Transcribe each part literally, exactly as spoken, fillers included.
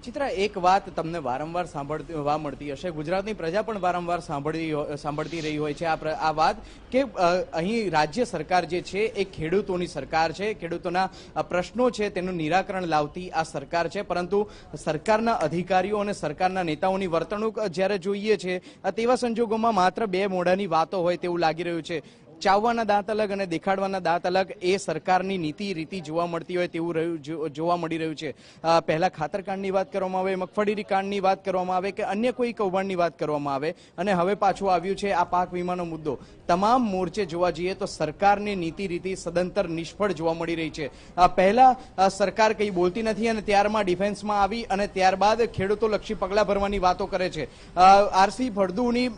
ચિત્રા, એક વાત તમને વારંવાર સાંભળવા મળતી હશે, ગુજરાતની પ્રજા પણ વારંવાર સાંભળી સાંભળતી રહી હોય છે આ આ વાત કે અહીં રાજ્ય સરકાર જે છે એ ખેડૂતોની સરકાર છે, ખેડૂતોના પ્રશ્નો છે તેનું નિરાકરણ લાવતી આ સરકાર છે, પરંતુ સરકારના અધિકારીઓ અને સરકારના નેતાઓની વર્તણૂક જ્યારે જોઈએ છે તેવા સંજોગોમાં માત્ર બે મોઢાની વાતો હોય તેવું લાગી રહ્યું છે. ચાવવાના દાંત અલગ અને દેખાડવાના દાંત અલગ એ સરકારની નીતિ રીતિ જોવા મળતી હોય તેવું રહ્યું જોવા મળી રહ્યું છે. પહેલા ખાતરકાંડની વાત કરવામાં આવે, મગફળી કાંડની વાત કરવામાં આવે કે અન્ય કોઈ કૌભાંડની વાત કરવામાં આવે, અને હવે પાછું આવ્યું છે આ પાક વીમાનો મુદ્દો. તમામ મોરચે જોવા જઈએ તો સરકારની નીતિ રીતિ સદંતર નિષ્ફળ જોવા મળી રહી છે. પહેલા સરકાર કંઈ બોલતી નથી અને ત્યારમાં ડિફેન્સમાં આવી અને ત્યારબાદ ખેડૂતોલક્ષી પગલાં ભરવાની વાતો કરે છે. આરસી ફળદુની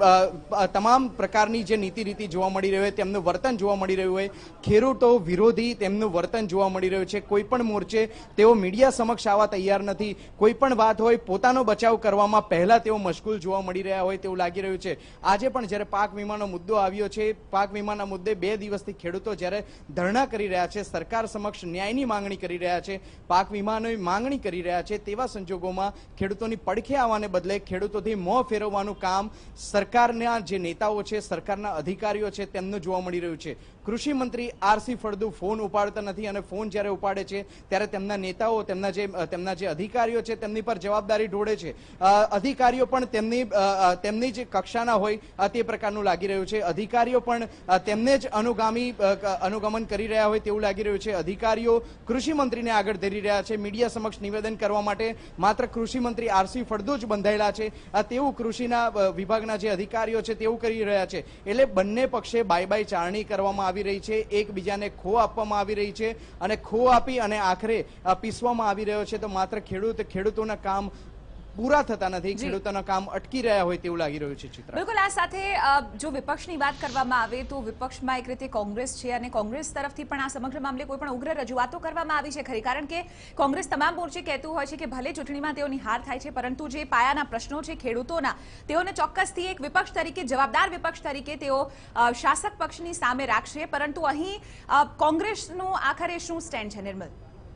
તમામ પ્રકારની જે નીતિ રીતિ જોવા મળી રહી હોય તેમનું વર્તન જોવા મળી રહ્યું હોય, ખેડૂતો વિરોધી તેમનું વર્તન જોવા મળી રહ્યું છે. કોઈ પણ મોરચે તેઓ મીડિયા સમક્ષ આવવા તૈયાર નથી. કોઈ પણ વાત હોય પોતાનો બચાવ કરવામાં પહેલા તેઓ મશગુલ જોવા મળી રહ્યા હોય તેવું લાગી રહ્યું છે. આજે પણ જ્યારે પાક વીમાનો મુદ્દો આવ્યો છે, પાક વીમાના મુદ્દે બે દિવસથી ખેડૂતો જ્યારે ધરણા કરી રહ્યા છે, સરકાર સમક્ષ ન્યાયની માંગણી કરી રહ્યા છે, પાક વીમાની માંગણી કરી રહ્યા છે, તેવા સંજોગોમાં ખેડૂતોની પડખે આવવાને બદલે ખેડૂતોથી મોં ફેરવવાનું કામ સરકારના જે નેતાઓ છે, સરકારના અધિકારીઓ છે તેમનું જોવા મળી રહ્યું છે. કૃષિ મંત્રી આરસી ફળદુ ફોન ઉપાડતા નથી અને ફોન જ્યારે ઉપાડે છે ત્યારે તેમના નેતાઓ, તેમના જે તેમના જે અધિકારીઓ છે તેમની પર જવાબદારી ઢોળે છે. અધિકારીઓ પણ તેમની તેમની જે કક્ષાના હોય તે પ્રકારનું લાગી રહ્યું છે. અધિકારીઓ પણ તેમને જ અનુગામી અનુગમન કરી રહ્યા હોય તેવું લાગી રહ્યું છે. અધિકારીઓ કૃષિ મંત્રીને આગળ ધરી રહ્યા છે. મીડિયા સમક્ષ નિવેદન કરવા માટે માત્ર કૃષિ મંત્રી આરસી ફળદુ જ બંધાયેલા છે તેવું કૃષિના વિભાગના જે અધિકારીઓ છે તેવું કરી રહ્યા છે. એટલે બંને પક્ષે બાય બાય ચારણી કરવામાં આવી રહી છે, એકબીજાને ખો આપવામાં આવી રહી છે અને ખો આપી અને આખરે પીસવામાં આવી રહ્યો છે. તો માત્ર ખેડૂત ખેડૂતોના કામ પૂરા થતા નથી, ખેડૂતોના કામ અટકી રહ્યા હોય તેવું લાગી રહ્યું છે. ચિત્ર, બિલકુલ. આ સાથે જો વિપક્ષની વાત કરવામાં આવે તો વિપક્ષમાં એક રીતે કોંગ્રેસ છે અને કોંગ્રેસ તરફથી પણ આ સમગ્ર મામલે કોઈ પણ ઉગ્ર રજૂઆતો કરવામાં આવી છે ખરી? કારણ કે કોંગ્રેસ તમામ મોરચે કહેતું હોય છે કે ભલે ચૂંટણીમાં તેઓની હાર થાય છે પરંતુ જે પાયાના પ્રશ્નો છે ખેડૂતોના, તેઓને ચોક્કસથી એક વિપક્ષ તરીકે, જવાબદાર વિપક્ષ તરીકે તેઓ શાસક પક્ષની સામે રાખશે. પરંતુ અહીં કોંગ્રેસનું આખરે શું સ્ટેન્ડ છે, નિર્મલ?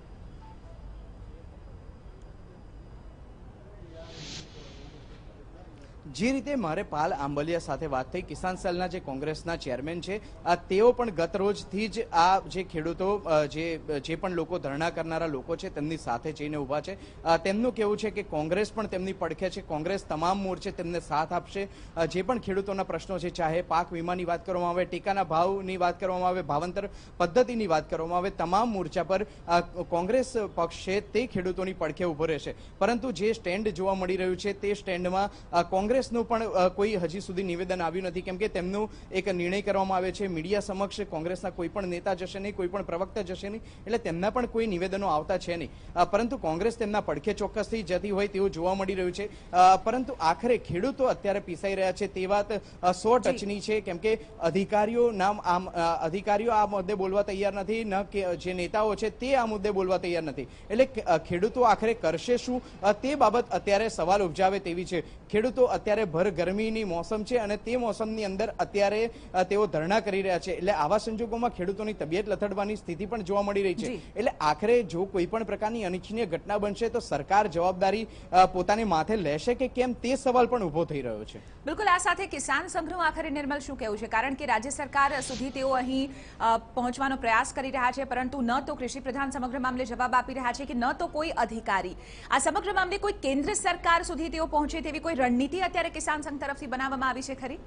જે રીતે મારે પાલ આંબલિયા સાથે વાત થઈ, કિસાન સેલના જે કોંગ્રેસના ચેરમેન છે, તેઓ પણ ગત રોજથી જ આ જે ખેડૂતો જે જે પણ લોકો ધરણા કરનારા લોકો છે તેમની સાથે જઈને ઊભા છે. તેમનું કહેવું છે કે કોંગ્રેસ પણ તેમની પડખે છે, કોંગ્રેસ તમામ મોરચે તેમને સાથ આપશે. જે પણ ખેડૂતોના પ્રશ્નો છે, ચાહે પાક વીમાની વાત કરવામાં આવે, ટેકાના ભાવની વાત કરવામાં આવે, ભાવાંતર પદ્ધતિની વાત કરવામાં આવે, તમામ મોરચા પર કોંગ્રેસ પક્ષ છે તે ખેડૂતોની પડખે ઊભો રહેશે. પરંતુ જે સ્ટેન્ડ જોવા મળી રહ્યું છે તે સ્ટેન્ડમાં કોંગ્રેસ નું પણ કોઈ હજી સુધી નિવેદન આવ્યું નથી, કેમ કે તેમનું એક નિર્ણય કરવામાં આવે છે મીડિયા સમક્ષ. કોંગ્રેસના કોઈ પણ નેતા જશે નહીં, કોઈ પણ પ્રવક્તા જશે નહીં, એટલે તેમના પણ કોઈ નિવેદનો આવતા છે નહીં. પરંતુ કોંગ્રેસ તેમના પડખે ચોક્કસથી જતી હોય તેવું જોવા મળી રહ્યું છે. પરંતુ આખરે ખેડૂતો અત્યારે પીસાઈ રહ્યા છે તે વાત સો ટચની છે, કેમ કે અધિકારીઓ નામ આમ અધિકારીઓ આ મુદ્દે બોલવા તૈયાર નથી, ન કે જે નેતાઓ છે તે આ મુદ્દે બોલવા તૈયાર નથી. એટલે ખેડૂતો આખરે કરશે શું તે બાબત અત્યારે સવાલ ઉપજાવે તેવી છે. ખેડૂતો અત્યારે ભર ગરમીની મોસમ છે અને તે મોસમની અંદર અત્યારે તેઓ ધરણા કરી રહ્યા છે. એટલે આવા સંજોગોમાં ખેડૂતોની તબિયત લથડવાની સ્થિતિ પણ જોવા મળી રહી છે. એટલે આખરે જો કોઈ પણ પ્રકારની અનિચ્છનીય ઘટના બનશે તો સરકાર જવાબદારી પોતાની માથે લેશે કે કેમ તે સવાલ પણ ઉભો થઈ રહ્યો છે. બિલકુલ. આ સાથે કિસાન સંઘનું આખરે નિર્મલ શું કહેવું છે? કારણ કે રાજ્ય સરકાર સુધી તેઓ અહીં પહોંચવાનો પ્રયાસ કરી રહ્યા છે પરંતુ ન તો કૃષિ પ્રધાન સમગ્ર મામલે જવાબ આપી રહ્યા છે કે ન તો કોઈ અધિકારી. આ સમગ્ર મામલે કોઈ કેન્દ્ર સરકાર સુધી તેઓ પહોંચે તેવી કોઈ રણનીતિ અત્યારે કિસાન સંઘ તરફથી બનાવવામાં આવી છે ખરી?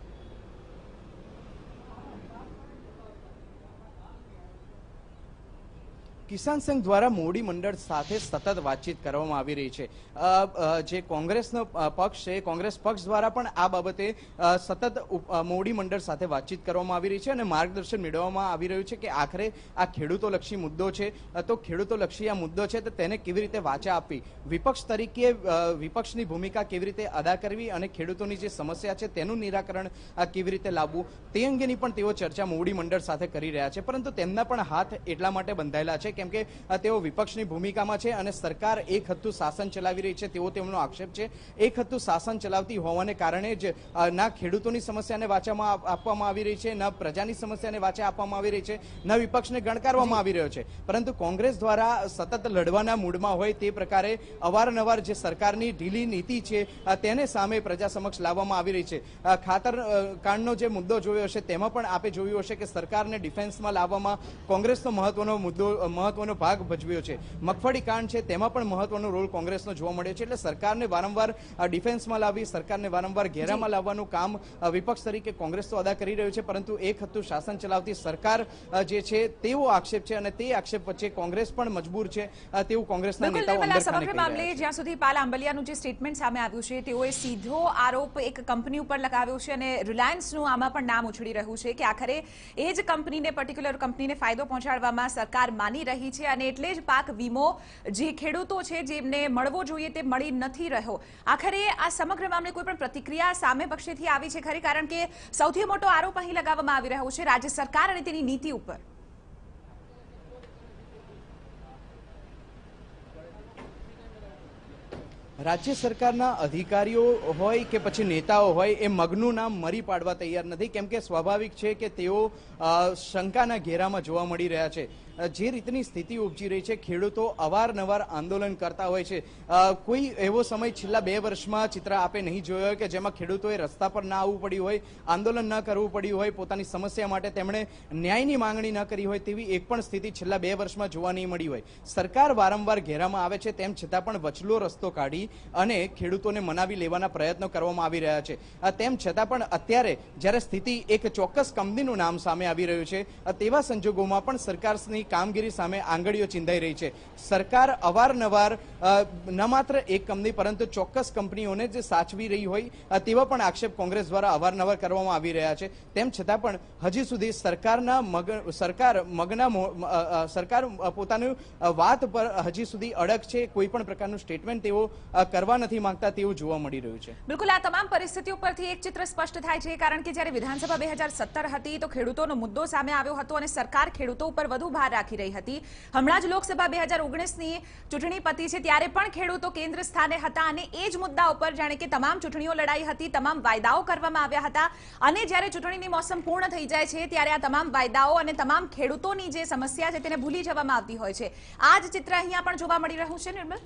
કિસાન સંઘ દ્વારા મોડી મંડળ સાથે સતત વાતચીત કરવામાં આવી રહી છે. જે કોંગ્રેસનો પક્ષ છે, કોંગ્રેસ પક્ષ દ્વારા પણ આ બાબતે સતત મોડી મંડળ સાથે વાતચીત કરવામાં આવી રહી છે અને માર્ગદર્શન મેળવવામાં આવી રહ્યું છે કે આખરે આ ખેડૂતોલક્ષી મુદ્દો છે તો ખેડૂતોલક્ષી આ મુદ્દો છે તો તેને કેવી રીતે વાચા આપવી, વિપક્ષ તરીકે વિપક્ષની ભૂમિકા કેવી રીતે અદા કરવી અને ખેડૂતોની જે સમસ્યા છે તેનું નિરાકરણ કેવી રીતે લાવવું તે અંગેની પણ તેઓ ચર્ચા મોડી મંડળ સાથે કરી રહ્યા છે. પરંતુ તેમના પણ હાથ એટલા માટે બંધાયેલા છે કેમ કે તેઓ વિપક્ષની ભૂમિકામાં છે અને સરકાર એક હત્તું શાસન ચલાવી રહી છે તેવો તેમનો આક્ષેપ છે. એક હત્તું શાસન ચલાવતી હોવાને કારણે જ ના ખેડૂતોની સમસ્યાને વાચામાં આપવામાં આવી રહી છે, ન પ્રજાની સમસ્યાને વાચા આપવામાં આવી રહી છે, ન વિપક્ષને ગણકારવામાં આવી રહ્યો છે. પરંતુ કોંગ્રેસ દ્વારા સતત લડવાના મૂડમાં હોય તે પ્રકારે અવારનવાર જે સરકારની ઢીલી નીતિ છે તેને સામે પ્રજા સમક્ષ લાવવામાં આવી રહી છે. ખાતર કાંડનો જે મુદ્દો જોયો હશે તેમાં પણ આપે જોયું હશે કે સરકારને ડિફેન્સમાં લાવવામાં કોંગ્રેસનો મહત્વનો મુદ્દો મહત્વનો ભાગ ભજવ્યો છે. મગફળી કાંડ છે તેમાં પણ મહત્વનો રોલ કોંગ્રેસનો જોવા મળ્યો છે. એટલે સરકારને વારંવાર ડિફેન્સમાં લાવવી, સરકારને વારંવાર ઘેરામાં લાવવાનું કામ વિપક્ષ તરીકે કોંગ્રેસ તો અદા કરી રહ્યું છે, પરંતુ એક હત્તું શાસન ચલાવતી સરકાર જે છે તેવો આક્ષેપ છે અને તે આક્ષેપ વચ્ચે કોંગ્રેસ પણ મજબૂર છે તેવું કોંગ્રેસના નેતાઓ અંદર સમગ્ર મામલે જ્યાં સુધી પાલ આંબલિયાનું જે સ્ટેટમેન્ટ સામે આવ્યું છે તેઓએ સીધો આરોપ એક કંપની ઉપર લગાવ્યો છે અને રિલાયન્સનું આમાં પણ નામ ઉછળી રહ્યું છે કે આખરે એ જ કંપનીને પર્ટિક્યુલર કંપનીને ફાયદો પહોંચાડવામાં સરકાર માની રહી છે અને એટલે જ પાક વીમો જે ખેડૂતો છે જેમને મળવો જોઈએ તે મળી નથી રહ્યો. આખરે આ સમગ્ર મામલે કોઈ પણ પ્રતિક્રિયા સામે પક્ષેથી આવી છે ખરી? કારણ કે સૌથી મોટો આરોપ અહીં લગાવવામાં આવી રહ્યો છે રાજ્ય સરકાર અને તેની નીતિ ઉપર. રાજ્ય સરકારના અધિકારીઓ હોય કે પછી નેતાઓ હોય એ મગનું નામ મરી પાડવા તૈયાર નથી, કેમ કે સ્વાભાવિક છે કે તેઓ શંકાના ઘેરામાં જોવા મળી રહ્યા છે. જે રીતની સ્થિતિ ઉપજી રહી છે, ખેડૂતો અવારનવાર આંદોલન કરતા હોય છે. કોઈ એવો સમય છેલ્લા બે વર્ષમાં ચિત્ર આપે નહીં જોયો હોય કે જેમાં ખેડૂતોએ રસ્તા પર ના આવવું પડ્યું હોય, આંદોલન ન કરવું પડ્યું હોય, પોતાની સમસ્યા માટે તેમણે ન્યાયની માંગણી ન કરી હોય તેવી એક પણ સ્થિતિ છેલ્લા બે વર્ષમાં જોવા નહીં મળી હોય. સરકાર વારંવાર ઘેરામાં આવે છે તેમ છતાં પણ વચલો રસ્તો કાઢી અને ખેડૂતોને મનાવી લેવાના પ્રયત્નો કરવામાં આવી રહ્યા છે. તેમ છતાં પણ અત્યારે જ્યારે સ્થિતિ એક ચોક્કસ કંપનીનું નામ સામે આવી રહ્યું છે તેવા સંજોગોમાં પણ સરકારની કામગીરી સામે આંગળીઓ ચિંધાઈ રહી છે. સરકાર અવારનવાર ન માત્ર એક કંપની પરંતુ ચોક્કસ કંપનીઓને જે સાચવી રહી હોય તેવા પણ આક્ષેપ કોંગ્રેસ દ્વારા અવારનવાર કરવામાં આવી રહ્યા છે. તેમ છતાં પણ હજી સુધી સરકારના મગ સરકાર મગના સરકાર પોતાની વાત પર હજી સુધી અડગ છે. કોઈ પણ પ્રકારનું સ્ટેટમેન્ટ તેઓ કરવા નથી માંગતા તેવું જોવા મળી રહ્યું છે. બિલકુલ, આ તમામ પરિસ્થિતિઓ પરથી એક ચિત્ર સ્પષ્ટ થાય છે કારણ કે જ્યારે વિધાનસભા બે હજાર સત્તર હતી તો ખેડૂતોનો મુદ્દો સામે આવ્યો હતો અને સરકાર ખેડૂતો ઉપર વધુ ભાર રાખી રહી હતી. હમણાં જ લોકસભા બે હજાર ઓગણીસની ચૂંટણી પતી છે ત્યારે પણ ખેડૂતો કેન્દ્ર સ્થાને હતા અને એ જ મુદ્દા ઉપર જાણે કે તમામ ચૂંટણીઓ લડાઈ હતી, તમામ વાયદાઓ કરવામાં આવ્યા હતા અને જ્યારે ચૂંટણીની મોસમ પૂર્ણ થઈ જાય છે ત્યારે આ તમામ વાયદાઓ અને તમામ ખેડૂતોની જે સમસ્યા છે તેને ભૂલી જવામાં આવતી હોય છે. આ જ ચિત્ર અહીંયા પણ જોવા મળી રહ્યું છે. નિર્મલ,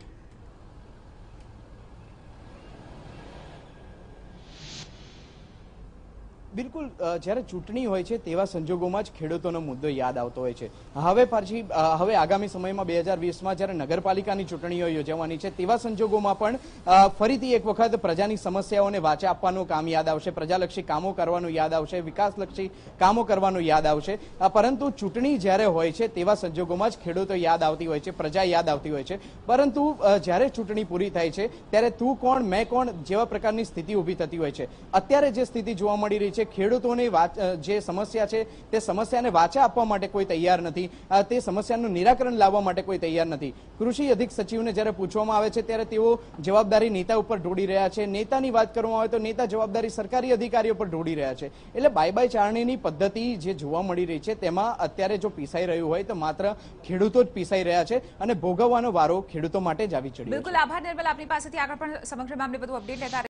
બિલકુલ, જ્યારે ચૂંટણી હોય છે તેવા સંજોગોમાં જ ખેડૂતોનો મુદ્દો યાદ આવતો હોય છે. હવે પાછી હવે આગામી સમયમાં બે હજાર વીસમાં જ્યારે નગરપાલિકાની ચૂંટણીઓ યોજવાની છે તેવા સંજોગોમાં પણ ફરીથી એક વખત પ્રજાની સમસ્યાઓને વાચા આપવાનું કામ યાદ આવશે, પ્રજાલક્ષી કામો કરવાનું યાદ આવશે, વિકાસલક્ષી કામો કરવાનું યાદ આવશે. પરંતુ ચૂંટણી જ્યારે હોય છે તેવા સંજોગોમાં જ ખેડૂતો યાદ આવતી હોય છે, પ્રજા યાદ આવતી હોય છે. પરંતુ જ્યારે ચૂંટણી પૂરી થાય છે ત્યારે તું કોણ મેં કોણ જેવા પ્રકારની સ્થિતિ ઊભી થતી હોય છે. અત્યારે જે સ્થિતિ જોવા મળી રહી છે, ખેડૂતોની જે સમસ્યા છે તે સમસ્યાને વાચા આપવા માટે કોઈ તૈયાર નથી, તે સમસ્યાનું નિરાકરણ લાવવા માટે કોઈ તૈયાર નથી. કૃષિ અધિક સચિવને જ્યારે પૂછવામાં આવે છે ત્યારે તેઓ જવાબદારી નેતા ઉપર ઢોળી રહ્યા છે. નેતાની વાત કરવામાં આવે તો નેતા જવાબદારી સરકારી અધિકારીઓ પર ઢોળી રહ્યા છે. એટલે બાય બાય ચારણીની પદ્ધતિ જે જોવા મળી રહી છે તેમાં અત્યારે જો પીસાઈ રહ્યું હોય તો માત્ર ખેડૂતો જ પીસાઈ રહ્યા છે અને ભોગવવાનો વારો ખેડૂતો માટે જ આવી ચડ્યો છે. બિલકુલ, આભાર નિર્મલ. આપની પાસેથી આગળ પણ સમગ્ર મામલે બધું અપડેટ લેતા